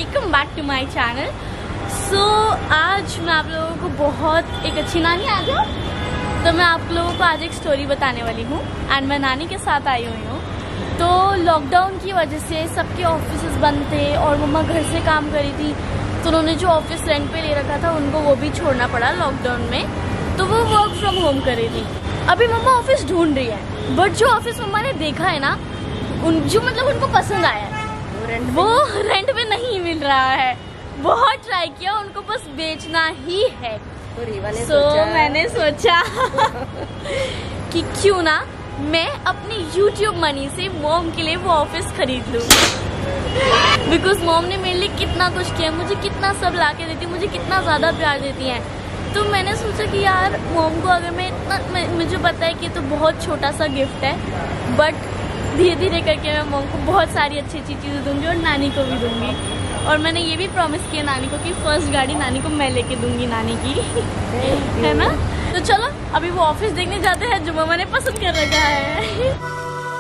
Welcome back to my channel. So आज मैं आप लोगों को बहुत एक अच्छी नानी आ जाओ तो मैं आप लोगों को आज एक स्टोरी बताने वाली हूँ एंड मैं नानी के साथ आई हुई हूँ। तो लॉकडाउन की वजह से सबके ऑफिसेज बंद थे और मम्मा घर से काम करी थी, तो उन्होंने जो ऑफिस रेंट पे ले रखा था उनको वो भी छोड़ना पड़ा लॉकडाउन में, तो वो वर्क फ्रॉम होम कर रही थी। अभी मम्मा ऑफिस ढूंढ रही है, बट जो ऑफिस मम्मा ने देखा है ना, जो मतलब उनको पसंद आया है वो रेंट पे नहीं मिल रहा है। बहुत ट्राई किया, उनको बस बेचना ही है। तो मैंने सोचा कि क्यों ना मैं अपनी YouTube मनी से मॉम के लिए वो ऑफिस खरीद लूं। बिकॉज मॉम ने मेरे लिए कितना कुछ किया, मुझे कितना सब ला के देती, मुझे कितना ज़्यादा प्यार देती हैं। तो मैंने सोचा कि यार मॉम को अगर मैं इतना, मुझे पता है कि तो बहुत छोटा सा गिफ्ट है, बट धीरे धीरे करके मैं मॉम को बहुत सारी अच्छी अच्छी चीज़ें दूंगी और नानी को भी दूंगी। और मैंने ये भी प्रॉमिस किया नानी को कि फर्स्ट गाड़ी नानी को मैं लेके दूंगी नानी की है ना। तो चलो अभी वो ऑफिस देखने जाते हैं जो मम्मा ने पसंद कर रखा है।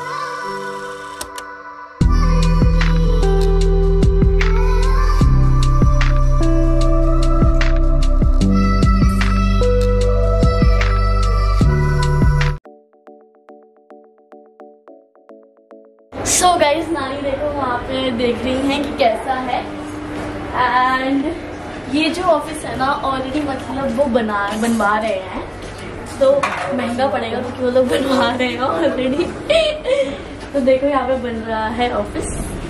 सो गाइज नानी देखो वहाँ पे देख रही हैं कि कैसा है। एंड ये जो ऑफिस है ना ऑलरेडी मतलब वो बनवा रहे हैं, तो महंगा पड़ेगा क्योंकि वो लोग बनवा रहे हैं ऑलरेडी। तो देखो यहाँ पे बन रहा है ऑफिस,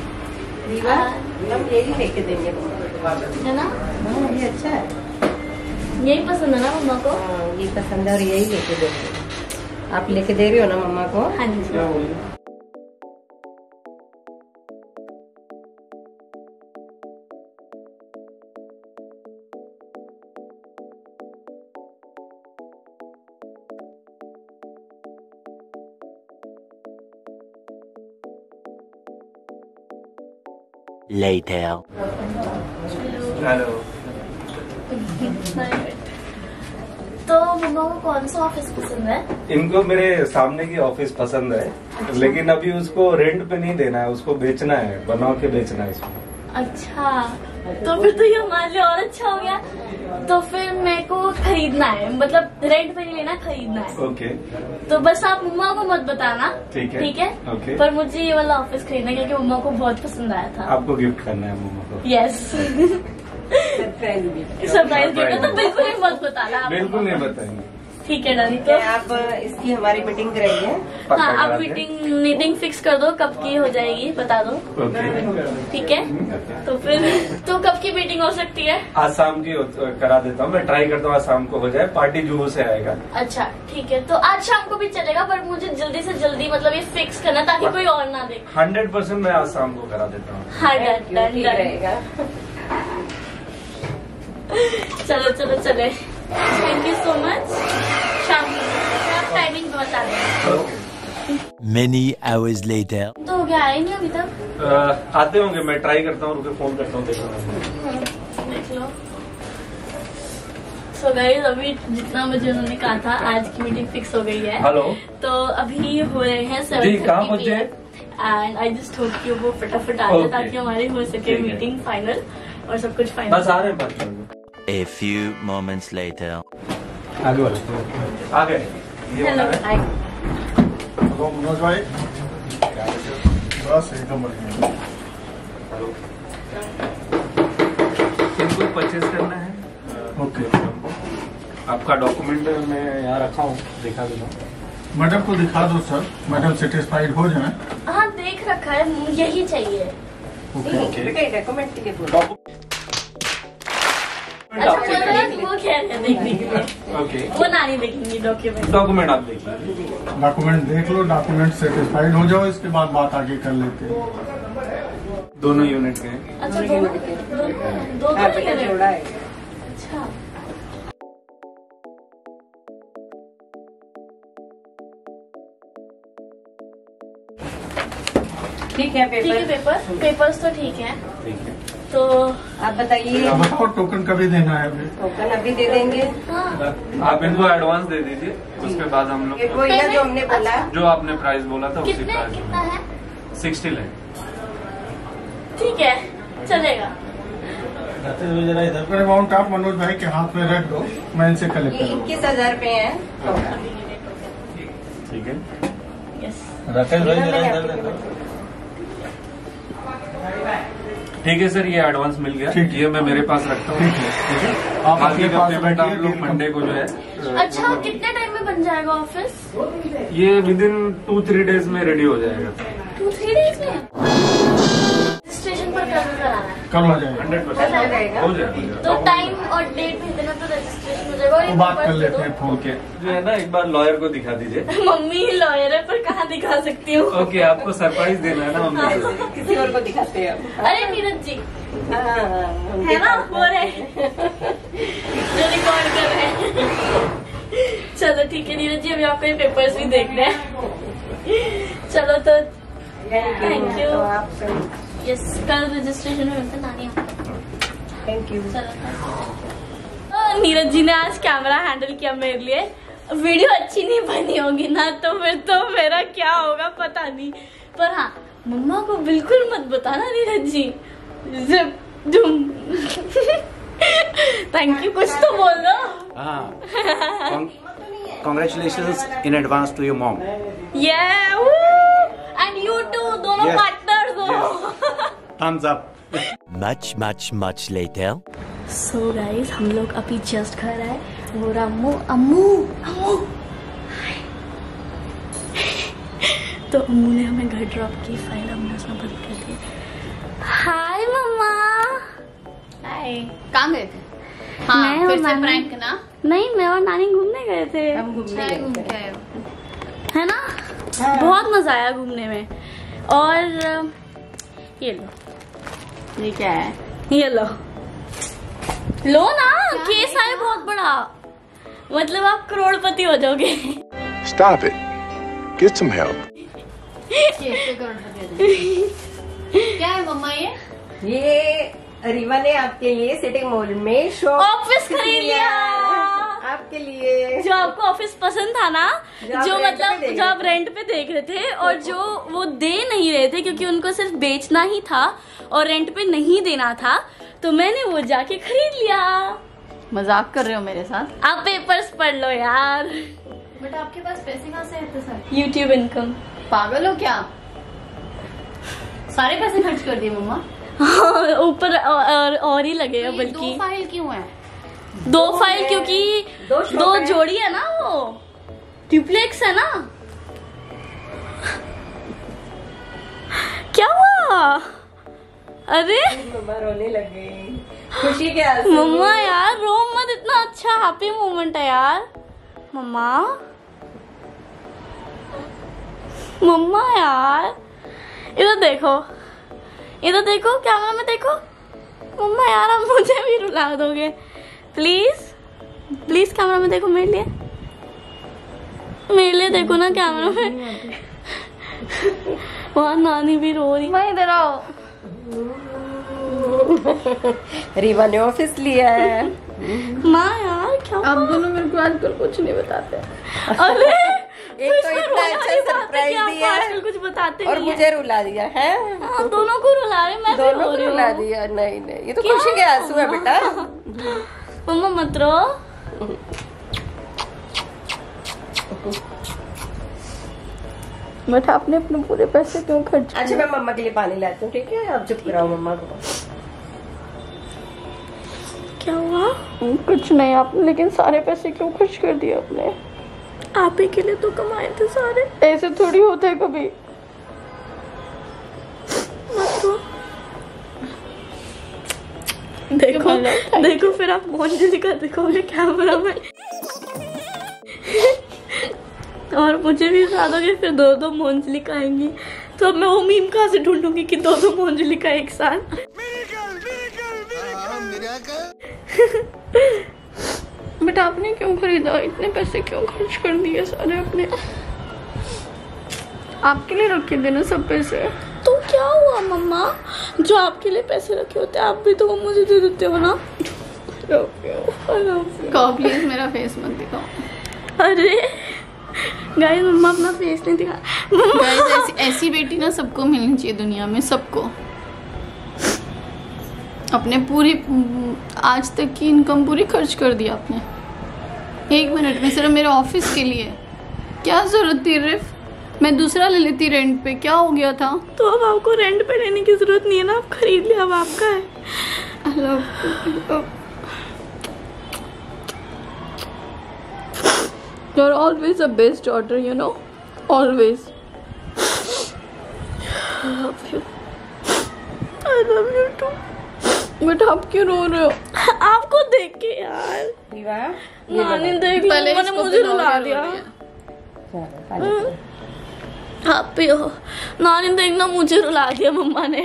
यही लेके देंगे है ना। ये अच्छा है, यही पसंद है ना मम्मा को? ये पसंद है और यही लेके देंगे। आप लेके दे रही हो ना मम्मा को? हाँ जी। Later. हेलो। तो मम्मा को कौन सा ऑफिस पसंद है? इनको मेरे सामने की ऑफिस पसंद है। अच्छा। लेकिन अभी उसको रेंट पे नहीं देना है, उसको बेचना है, बना के बेचना है इसको। अच्छा, तो फिर तो ये हमारे लिए और अच्छा हो गया। तो फिर मेरे को खरीदना है, मतलब रेंट पे नहीं लेना, खरीदना है। ओके। तो बस आप मम्मा को मत बताना, ठीक है? ठीक है? ओके। पर मुझे ये वाला ऑफिस खरीदना है क्योंकि मम्मा को बहुत पसंद आया था। आपको गिफ्ट करना है मम्मा को? यस। सरप्राइज गिफ्ट तो बिल्कुल ही मत बताना आप। बिल्कुल नहीं बताएंगे। ठीक है डाली। तो आप इसकी हमारी मीटिंग कराइए। हाँ, आप मीटिंग फिक्स कर दो, कब की हो जाएगी बता दो। ओके। ठीक है, तो फिर तो कब की मीटिंग हो सकती है? आज शाम की करा देता हूँ, मैं ट्राई करता हूँ आज शाम को हो जाए, पार्टी जुहू से आएगा। अच्छा ठीक है, तो आज शाम को भी चलेगा, पर मुझे जल्दी से जल्दी मतलब ये फिक्स करना ताकि कोई और ना देखे। 100% मैं आज शाम को करा देता हूँ। हाँ डन डन रहेगा। चलो चलो चले, थैंक यू सो मच। शाम को आप टाइमिंग बता दें। Many hours later. तो हो गया, आए नहीं अभी तक? आते होंगे, मैं ट्राई करता हूँ, रुके फोन करता हूँ, देख लो। सो गाइस अभी जितना मुझे उन्होंने कहा था आज की मीटिंग फिक्स हो गई है। हेलो। तो अभी हो रहे हैं 7:30 एंड आई जस्ट होप कि वो फटाफट आ जाए ताकि हमारी हो सके मीटिंग फाइनल और सब कुछ फाइनल। बस आ रहे हैं। A few moments later. आगे वाले आ गए। हेलो मनोज भाई, बस एकदम बढ़िया। इनको परचेज करना है। ओके, आपका डॉक्यूमेंट मैं यहाँ रखा हूँ, दिखा देता हूँ। मैडम को दिखा दो सर, मैडम सेटिस्फाइड हो जाए। हाँ देख रखा है, यही चाहिए। बेटा डॉक्यूमेंट के लिए बोलो। अच्छा वो कह रहे हैं देखने के लिए। ओके। वो नानी देखेंगी डॉक्यूमेंट आप देखिए। डॉक्यूमेंट देख लो, डॉक्यूमेंट सेटिस्फाइड हो जाओ, इसके बाद बात आगे कर लेते हैं। दोनों यूनिट के। अच्छा दो हाँ बेटा जोड़ा है। अच्छा ठीक है पेपर्स तो ठीक है। ठीक है, तो आप बताइए। बताओ टोकन कभी देना है अभी? टोकन अभी दे देंगे। हाँ आप इनको एडवांस दे दीजिए, उसके बाद हम लोग वो ही ना जो हमने बोला, जो आपने प्राइस बोला था उसी प्राइस कितना है? 60 लाख। ठीक है चलेगा। अमाउंट आप मनोज भाई के हाथ में रख दो, मैं इनसे कलेक्ट ये करूँगा। 21,000 रुपए है। ठीक है, यस। राकेश भाई जरा इधर देखो। ठीक है सर, ये एडवांस मिल गया। ठीक है। ये मैं मेरे पास रखता हूँ। ठीक है, आप बाकी अपने का पास पेमेंट आप रखिए, लोग बिल मंडे को जो है अच्छा, कितने टाइम में बन जाएगा ऑफिस? ये विद इन 2-3 डेज में रेडी हो जाएगा। 2-3 डेज में रजिस्ट्रेशन पर कब कराना है? कल हो जाएगा। 100% हो जाएगा। तो टाइम और डेट भेज देना तो रजिस्ट्रेशन हो जाएगा। और तो ये बात papers कर दे लेते दो। हैं फोन के। जो है ना, एक बार लॉयर को दिखा दीजिए। मम्मी लॉयर है पर कहाँ दिखा सकती हूँ? ओके, आपको सरप्राइज देना है ना मम्मी को। किसी और को दिखाते हैं। अरे नीरज जी हाँ, है ना, वो रहे जो रिकॉर्ड कर रहे हैं। चलो ठीक है नीरज जी, अभी आपको ये पेपर्स भी देख रहे हैं। चलो तो थैंक यू। तो आप यस, कल रजिस्ट्रेशन में मिलते नानी। Thank you. चलो, नीरज जी ने आज कैमरा हैंडल किया मेरे लिए। वीडियो अच्छी नहीं बनी होगी ना, तो फिर तो मेरा क्या होगा पता नहीं। पर हाँ, मम्मा को बिल्कुल मत बताना नीरज जी। जिप दुम। थैंक यू, कुछ तो बोल दो। Congratulations in advance to your mom. Yeah, and you too, दोनों Yes. पार्टनर्स हो। Thumbs up. Much later. So guys, हम लोग अभी जस्ट घर आए। वो अम्मू अम्मू अम्मू तो अम्मू ने हमें घर ड्रॉप की, फाइल हमने उसमें बंद कर दी। हाय मम्मा। हाय, कहाँ गए थे? हाँ, मैं फिर और से नानी। प्रैंक ना? नहीं, मैं और नानी घूमने गए थे, हम घूमने चाय घूम गए के थे। आए हो? है ना? बहुत मजा आया घूमने में। और ये लो, ये क्या है? ये लो ना, केस आए बहुत बड़ा, मतलब आप करोड़पति हो जाओगे। Stop it. Get some help. कैसे करोड़पति हो जाएंगे? क्या है मम्मा ये? ये रीवा ने आपके लिए सिटी मॉल में शॉप ऑफिस खरीद लिया आपके लिए। जो आपको ऑफिस पसंद था ना, जो रेंट पे मतलब देख जो आप रहे थे। रेंट पे देख रहे थे, और जो वो दे नहीं रहे थे क्योंकि उनको सिर्फ बेचना ही था और रेंट पे नहीं देना था, तो मैंने वो जाके खरीद लिया। मजाक कर रहे हो मेरे साथ? आप पेपर्स पढ़ लो यार। बट आपके पास पैसे कहाँ से आते सारे? YouTube income. पागल हो क्या? सारे पैसे खर्च कर दिए मम्मा? ऊपर और ही लगेगा। तो ये बल्कि 2 फाइल क्यों है? 2 फाइल क्योंकि दो शॉप दो है। जोड़ी है ना, वो ट्यूप्लेक्स है ना। क्या हुआ? अरे मम्मा रोने लग गई खुशी के आंसू। मम्मा यार रो मत, इतना अच्छा हैप्पी मोमेंट है यार। मम्मा मम्मा यार, इधर देखो, इधर देखो, कैमरा में देखो। मम्मा यार, आप मुझे भी रुला दोगे प्लीज? प्लीज कैमरा में देखो, मेरे लिए देखो ना कैमरा में। वहाँ नानी भी रो रही। मैं इधर आओ। रीवा ने ऑफिस लिया है। माँ यार क्या आप दोनों मेरे को आजकल कुछ नहीं बताते। अरे एक तो इतना अच्छा सरप्राइज दिया है आजकल कुछ बताते और नहीं है। मुझे रुला दिया है। हाँ, दोनों को रुला रहे, मैं भी दोनों रो को रही रुला हूँ। दिया। नहीं नहीं, ये तो क्या? खुशी के आंसू है बेटा। मम्मा मत रो। बट आपने अपने पूरे पैसे क्यों खर्च अच्छा, मैं मम्मा के लिए पानी लाती हूँ, ठीक है? आप चुप कराओ मम्मा को। क्या हुआ? कुछ नहीं, आपने लेकिन सारे पैसे क्यों खर्च कर दिए आपने? आप ही के लिए तो कमाए थे सारे। ऐसे थोड़ी होता है कभी। मत रो। देखो देखो, फिर आप मोंजली का दिखाओगे कैमरा में और मुझे भी बता दोगे, फिर 2-2 मोंजली आएंगी। तो अब मैं वो मीम कहाँ से ढूंढूंगी कि 2-2 मोंजली का एक साथ। बट आपने क्यों खरीदा? इतने पैसे क्यों खर्च कर दिए सारे अपने? आपके लिए रख के देना सब पैसे। तो क्या हुआ मम्मा, जो आपके लिए पैसे रखे होते हैं आप भी तो वो मुझे दे देते हो ना। कहो प्लीज मेरा फेस मत दिखाओ। अरे गाइस, मम्मा अपना फेस नहीं दिखा। गाइस, ऐसी बेटी ना सबको मिलनी चाहिए दुनिया में, सबको। अपने पूरी आज तक की इनकम पूरी खर्च कर दी आपने 1 मिनट में, सिर्फ मेरे ऑफिस के लिए। क्या जरूरत थी रिफ? मैं दूसरा ले लेती रेंट पे, क्या हो गया था? तो अब आपको रेंट पे लेने की जरूरत नहीं है ना, आप खरीद लिया, अब आपका है। I love you. You're always the best daughter, you know. Always. I love you. I love you too. But आप क्यों रो रहे हो? आपको देख के यार। नानी देख लो, मैंने मुझे रुला दिया। आप भी हो, नानी देखना मुझे रुला दिया मम्मा ने।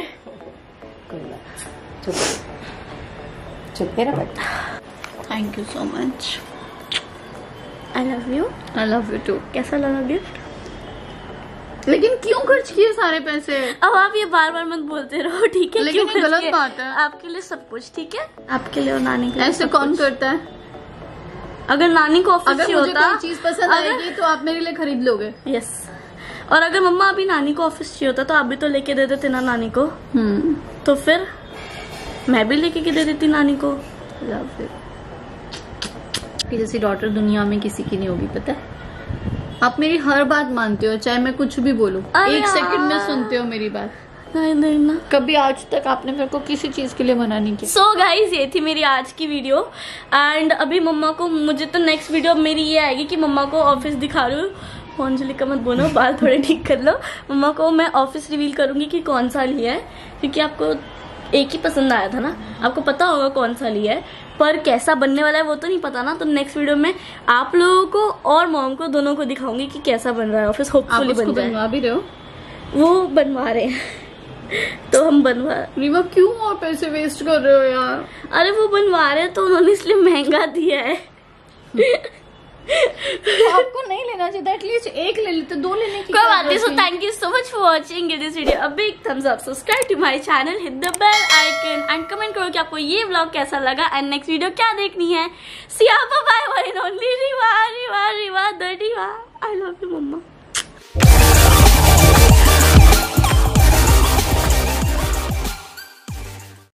चुप रह बेटा। Thank you so much. I love you. I love you too. कैसा लगा गिफ्ट? लेकिन क्यों खर्च किए सारे पैसे? अब आप ये बार बार मत बोलते रहो, ठीक है? लेकिन क्यों ये गलत खर्च किए? बात है। आपके लिए सब कुछ, ठीक है? आपके लिए और नानी के लिए ऐसे सब कौन कुछ। करता है? अगर नानी को ऑफिस अगर से मुझे होता, कोई चीज पसंद आएगी तो आप मेरे लिए खरीद लोगे। यस। और अगर मम्मा अभी नानी को ऑफिस चाहिए होता तो आप भी तो लेके दे देते ना नानी को। तो फिर मैं भी लेके दे देती नानी को। Love you. कि जैसी डॉटर दुनिया में किसी की नहीं होगी, पता है? आप मेरी हर बात मानते हो, चाहे मैं कुछ भी बोलूं। 1 सेकंड में सुनते हो मेरी बात। नहीं देखना। कभी आज तक आपने मेरे को किसी चीज के लिए मना नहीं किया। सो गाइज, ये थी मेरी आज की वीडियो। एंड अभी मम्मा को, मुझे तो नेक्स्ट वीडियो मेरी ये आएगी कि मम्मा को ऑफिस दिखा रही हूँ। अंजलि का मत बोलो, बाल थोड़े ठीक कर लो। मम्मा को मैं ऑफिस रिवील करूंगी कि कौन सा लिया है, क्योंकि आपको एक ही पसंद आया था ना, आपको पता होगा कौन सा लिया है, पर कैसा बनने वाला है वो तो नहीं पता ना। तो नेक्स्ट वीडियो में आप लोगों को और मॉम को दोनों को दिखाऊंगी कि कैसा बन रहा है ऑफिस। होपफुली बन जाए। बनवा भी रहे हो? वो बनवा रहे हैं तो हम बनवा। रीवा क्यों और पैसे वेस्ट कर रहे हो यार? अरे वो बनवा रहे हैं तो उन्होंने इसलिए महंगा दिया है। तो आपको नहीं लेना चाहिए, एटलीस्ट एक ले लेते, 2 लेने की कोई बात नहीं। So thank you so much for watching this video. A big thumbs up, subscribe to my channel, hit the bell icon and comment करो कि आपको ये व्लॉग कैसा लगा एंड नेक्स्ट वीडियो क्या देखनी है। See you, bye bye, one and only Riva, Riva, Riva the Riva. I love you mamma.